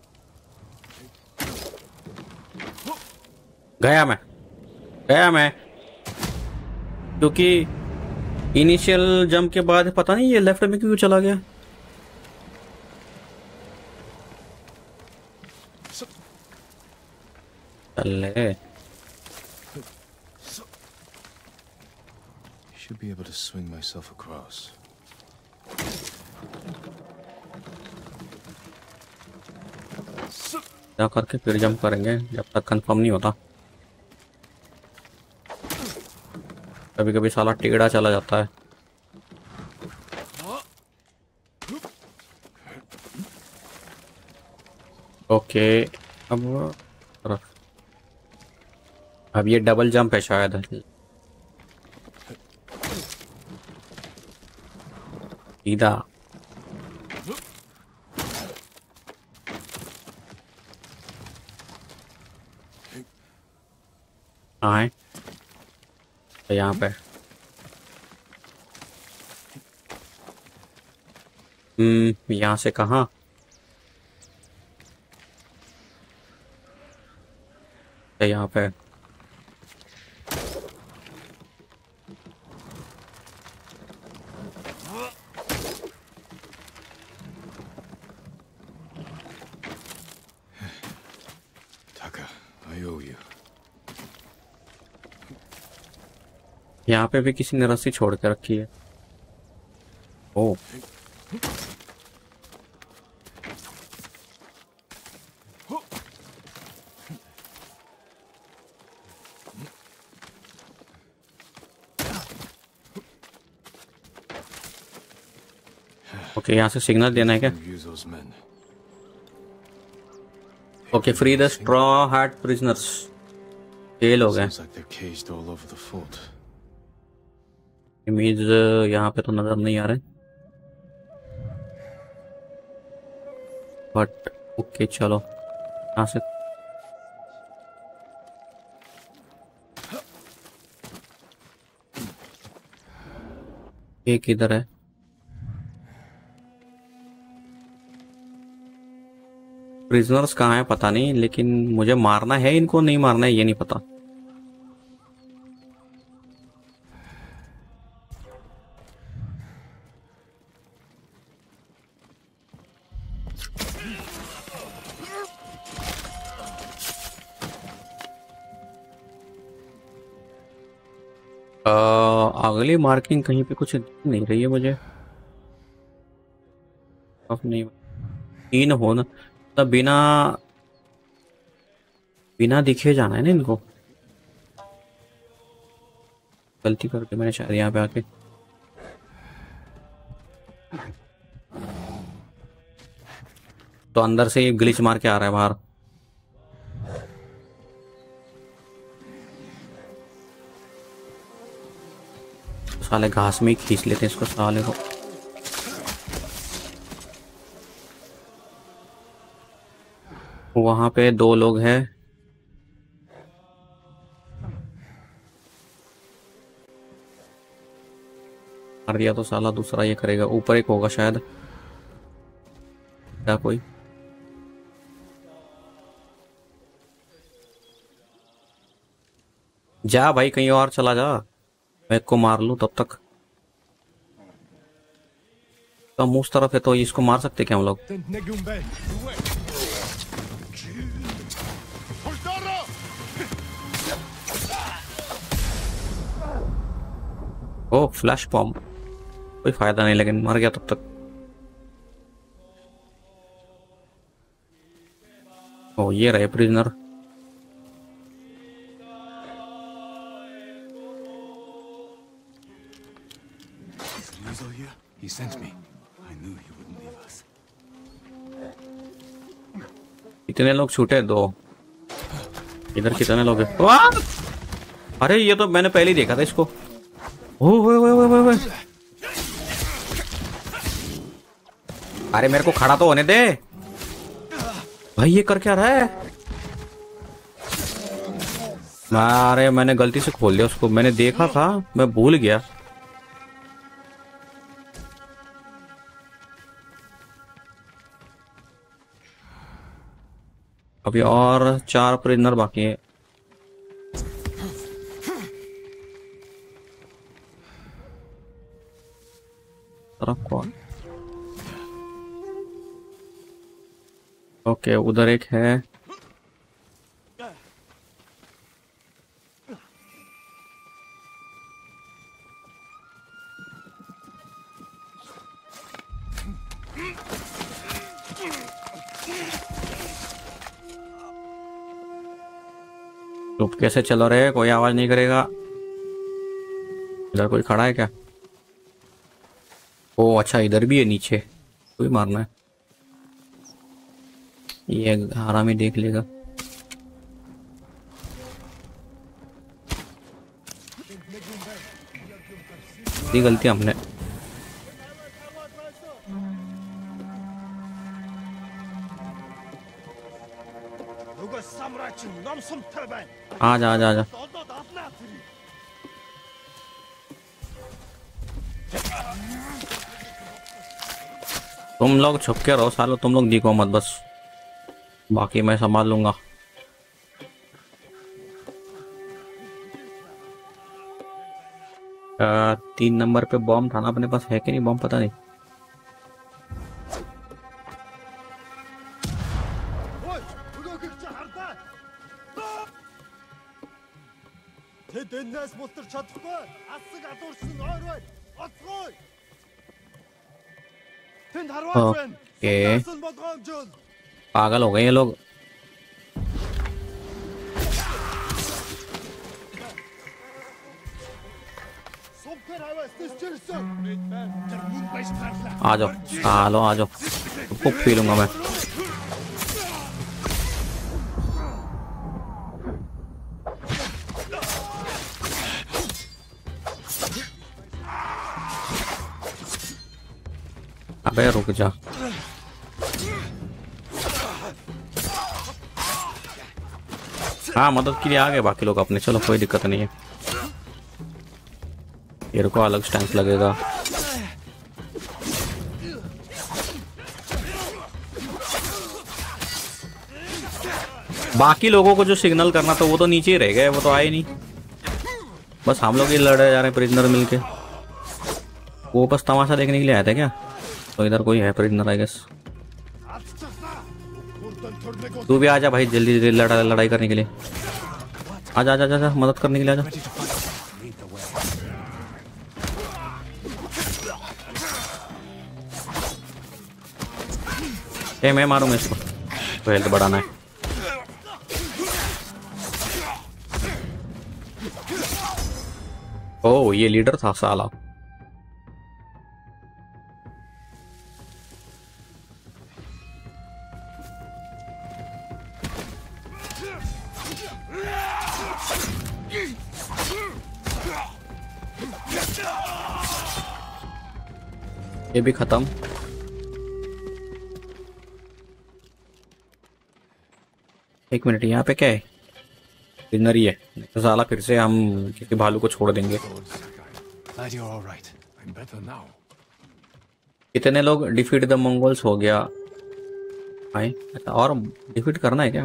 Speaker 1: गया मैं गया मैं क्योंकि इनिशियल जंप के बाद पता नहीं ये लेफ्ट में क्यों चला गया। चले
Speaker 3: Should be able to swing myself across.
Speaker 1: जा करके फिर जंप करेंगे जब तक कंफर्म नहीं होता। कभी कभी साला टेढ़ा चला जाता है। ओके, अब अब ये डबल जंप है शायद। सीधा हाँ है तो यहाँ पे हम्म यहाँ से कहाँ? तो यहाँ पे
Speaker 3: Taka, I owe you.
Speaker 1: यहाँ पे भी किसी ने रस्सी छोड़ के रखी है। ओ ओके, यहाँ से सिग्नल देना है क्या?
Speaker 3: Use those men.
Speaker 1: Okay, free the straw hat prisoners. Fail हो गए।
Speaker 3: Sounds like they're caged all over the fort.
Speaker 1: Image यहाँ पे तो नजर नहीं आ रहे, बट ओके चलो यहाँ से एक इधर है। प्रिजनर्स कहाँ है पता नहीं, लेकिन मुझे मारना है इनको, नहीं मारना है ये नहीं पता। आ, अगली मार्किंग कहीं पे कुछ दिख नहीं रही है मुझे। अब नहीं तीन हो ना, तब बिना बिना दिखे जाना है ना इनको। गलती करके मैंने शायद यहाँ पे आके तो अंदर से ही ग्लिच मार के आ रहा है बाहर। साले घास में ही खींच लेते हैं इसको साले को। वहां पे दो लोग हैं। मार दिया तो साला दूसरा ये करेगा। ऊपर एक होगा शायद, क्या कोई? जा भाई कहीं और चला जा, मैं को मार लूं तब तक। तो हम उस तरफ है तो इसको मार सकते क्या हम लोग? ओ फ्लैश बॉम्ब, कोई फायदा नहीं, लेकिन मर गया तब तक। ओ ये रहे prisoner.
Speaker 4: He sent me. I knew he wouldn't leave us.
Speaker 1: कितने लोग छूटे? दो। इधर कितने लोग हैं? वाह! अरे ये तो मैंने पहले ही देखा था इसको। ओ ओए ओए ओए ओए, अरे मेरे को खड़ा तो होने दे भाई, ये कर क्या रहा है? अरे मैंने गलती से खोल दिया उसको, मैंने देखा था, मैं भूल गया। अभी और चार प्रिजनर बाकी है। तरफ कौन? ओके उधर एक है। चुप कैसे चलो रहे, कोई आवाज नहीं करेगा। इधर कोई खड़ा है क्या? ओ अच्छा इधर भी है नीचे, कोई मारना है। ये हरामी देख लेगा। ये गलती हमने। आ जा आ जा आ जा। तुम लोग छुप के रहो सालो, तुम लोग दिखो मत बस, बाकी मैं संभाल लूंगा। आ, तीन नंबर पे बॉम्ब था ना अपने पास, है कि नहीं बॉम्ब पता नहीं। ओके पागल हो गए ये लोग। आ जाओ सालो आ जाओ, खूब पी लूंगा मैं। अबे रुक जा। हाँ मदद के लिए आ गए बाकी लोग अपने, चलो कोई दिक्कत नहीं है। ये को अलग स्टैंड लगेगा। बाकी लोगों को जो सिग्नल करना था वो तो नीचे ही रह गए, वो तो आए नहीं। बस हम लोग ही लड़े जा रहे हैं प्रिजनर मिलके। वो बस तमाशा देखने के लिए आए थे क्या? तो इधर कोई है प्रिजनर आई गेस। तू भी आजा भाई जल्दी जल्दी लड़ा लड़ाई करने के लिए। आजा आजा आजा मदद करने के लिए आजा। ए मैं मारूंगा इसको, तो हेल्थ बढ़ाना है। ओ ये लीडर था साला। ये भी खत्म। एक मिनट यहाँ पे क्या है? डिनर ही है तो साला फिर से हम किसी भालू को छोड़ देंगे। कितने लोग? डिफीट द मंगोल्स हो गया। आए अच्छा और डिफीट करना है क्या?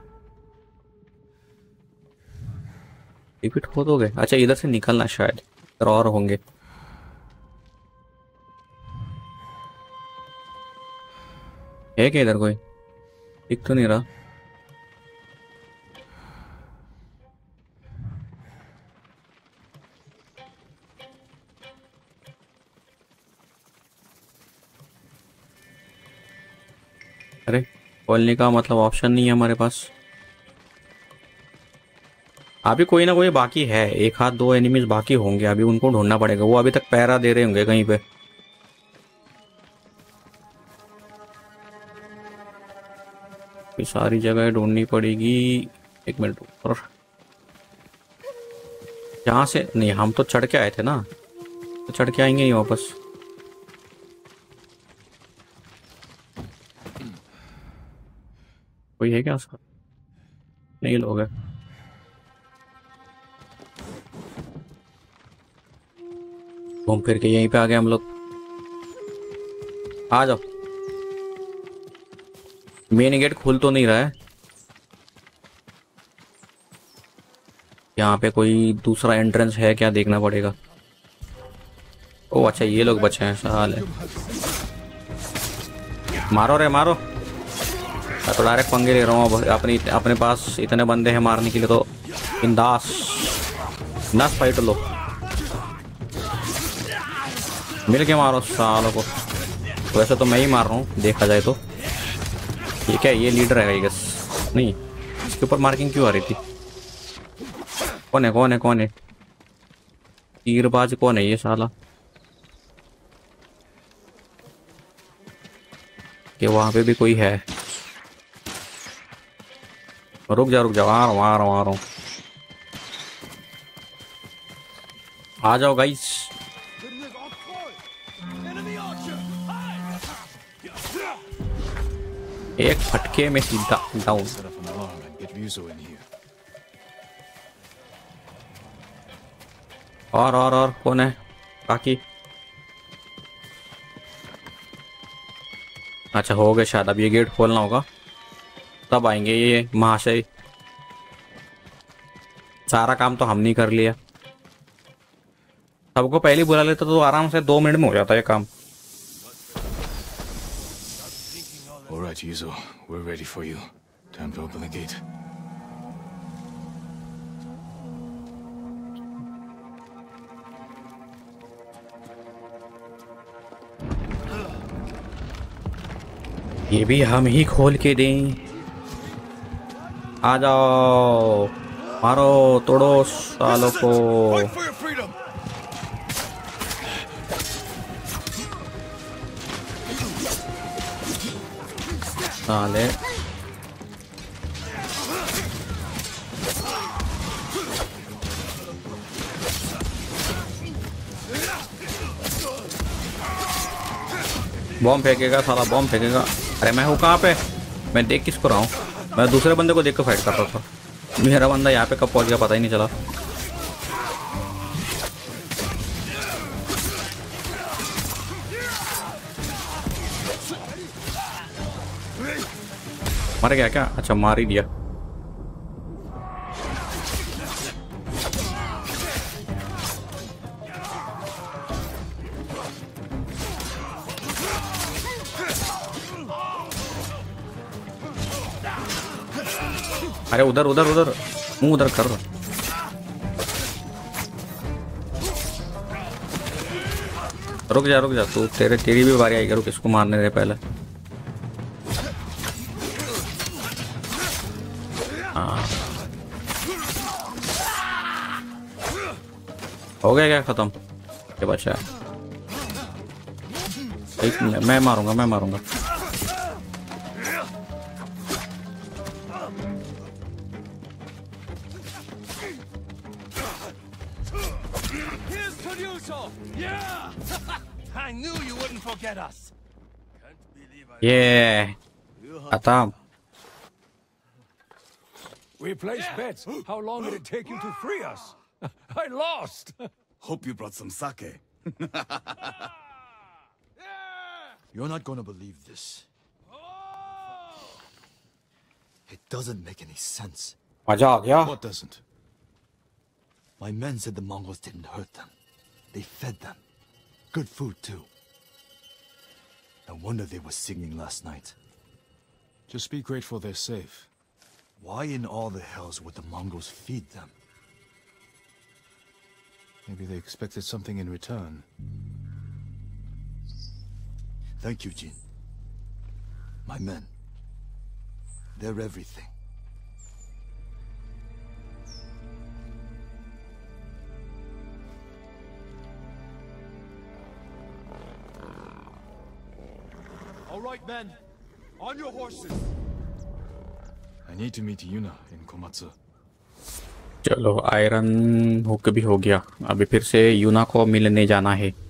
Speaker 1: डिफीट हो तो गए। अच्छा इधर से निकलना शायद, इधर और होंगे। है क्या इधर कोई? दिख तो नहीं रहा। अरे खोलने का मतलब ऑप्शन नहीं है हमारे पास। अभी कोई ना कोई बाकी है, एक हाथ दो एनिमीज बाकी होंगे, अभी उनको ढूंढना पड़ेगा। वो अभी तक पहरा दे रहे होंगे कहीं पे। ये सारी जगह ढूंढनी पड़ेगी। एक मिनट ऊपर, यहाँ से नहीं, हम तो चढ़ के आए थे ना, तो चढ़ के आएंगे ही वापस। कोई है क्या उसका? नहीं, लोग है। घूम फिर के यहीं पे आ गए हम लोग। आ जाओ। मेन गेट खुल तो नहीं रहा है। यहाँ पे कोई दूसरा एंट्रेंस है क्या, देखना पड़ेगा। ओ अच्छा, ये लोग बचे हैं, साले। मारो रे मारो। मैं तो डायरेक्ट पंगे ले रहा हूँ अब। अपनी अपने पास इतने बंदे हैं मारने के लिए, तो इंदास नस फाइट लो। मिल के मारो सालों को। वैसे तो मैं ही मार रहा हूँ देखा जाए तो। ठीक है, ये लीडर है आई गेस। नहीं, इसके ऊपर मार्किंग क्यों आ रही थी? कौन है कौन है कौन है? तीरबाज कौन है ये साला? कि वहां पे भी कोई है? रुक जा रुक जा, आ रहा हूँ आ रहा हूँ आ रहा हूँ। आ जाओ गाइस। एक फटके में सीधा down.
Speaker 3: Set up an alarm and get Ryuzo in here.
Speaker 1: और और और कौन है बाकी? अच्छा हो गया शायद। अब ये गेट खोलना होगा, तब आएंगे ये महाशय। सारा काम तो हमने कर लिया। सबको पहले बुला लेता तो आराम से दो मिनट में हो जाता है काम।
Speaker 3: All right, Ryuzo, we're ready for you. Time to open the gate.
Speaker 1: ये भी हम ही खोल के दें। आ जाओ, मारो तोड़ो सालों को।
Speaker 2: Fight for your freedom!
Speaker 1: साले बॉम्ब फेंकेगा साला, बॉम्ब फेंकेगा। अरे मैं हूँ कहाँ पे? मैं देख किसको रहा हूँ? मैं दूसरे बंदे को देख कर फाइट कर रहा था। मेरा बंदा यहाँ पे कब पहुँच गया पता ही नहीं चला। मर गया क्या? अच्छा मार ही दिया। अरे उधर उधर उधर मुंह उधर कर। रुक जा रुक जा, तू तेरे तेरी भी बारी आएगी। रुक, इसको मारने दे पहले। हाँ हो गया क्या खत्म? ये बचा है। एक मिनट, मैं मारूंगा मैं मारूंगा।
Speaker 4: I knew you wouldn't forget us.
Speaker 1: ये खत्म।
Speaker 7: We placed bets. How long did it take you to free us? I lost.
Speaker 2: Hope you brought some sake. You're not gonna believe this. It doesn't make any sense.
Speaker 1: मजा आ गया।
Speaker 3: What doesn't?
Speaker 2: My men said the Mongols didn't hurt them. They fed them. Good food, too. No wonder they were singing last night.
Speaker 3: Just be grateful they're safe.
Speaker 2: Why in all the hells would the Mongols feed them?
Speaker 3: Maybe they expected something in return.
Speaker 2: Thank you, Jin. My men. They're everything.
Speaker 8: All right, men. On your horses.
Speaker 3: I need to meet Yuna in Komatsu.
Speaker 1: चलो आयरन हुक भी हो गया, अभी फिर से यूना को मिलने जाना है।